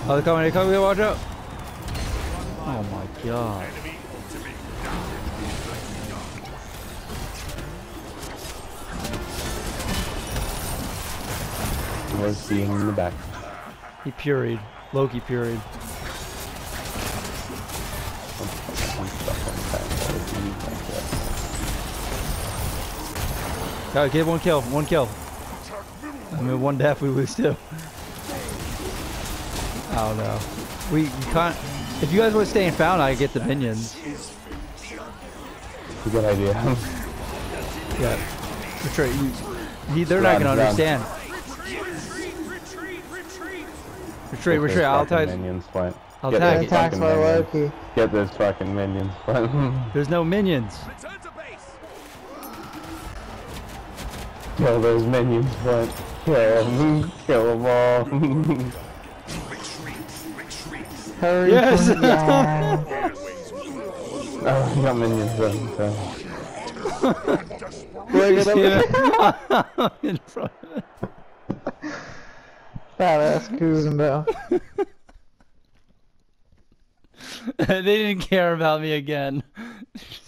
Oh, they're coming, watch out! Oh my god. Was seeing in the back. He puried. Loki puried. Alright, get one kill. One kill. I mean, one death, we lose two. Oh no. We can't. If you guys want to stay in Fountain, I get the minions. It's a good idea. Yeah. Retreat. They're not gonna understand. Retreat, retreat. I'll tag. Minions, Flint. I'll Get tag those it. fucking by minions. Loki. Get those fucking minions, Flint. There's no minions. Kill those minions, Flint. Kill them. Kill them all. Hurry. Yes. Oh, we got minions then. So. In front. Badass Kuzenbell. They didn't care about me again.